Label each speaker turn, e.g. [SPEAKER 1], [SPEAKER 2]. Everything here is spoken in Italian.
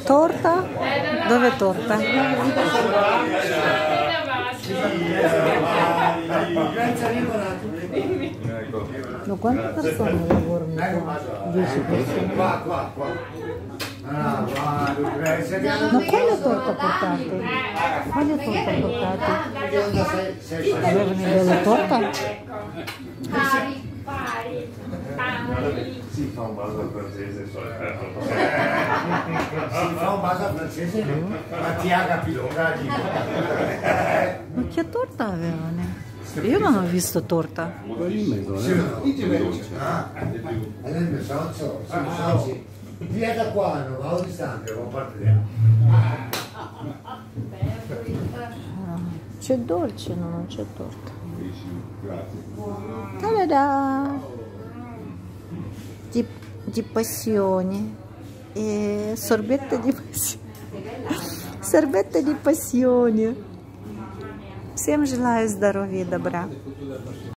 [SPEAKER 1] Torta? Dove torta? Ma quante persone lavorano qua? 10 persone. Ma quale torta portate? Quale torta portate? Avevano della torta?
[SPEAKER 2] Si fa un vaso al francese,
[SPEAKER 3] si fa un vaso al francese, ma ti ha capito,
[SPEAKER 1] Ma che torta avevano? Io non ho visto torta.
[SPEAKER 3] Via da qua, non va distante, non partiamo.
[SPEAKER 1] C'è dolce, no, non c'è torta. Ta-da-da! Di passione. E sorbette di passione. Sorbette di passione. Всем желаю здоровья и добра.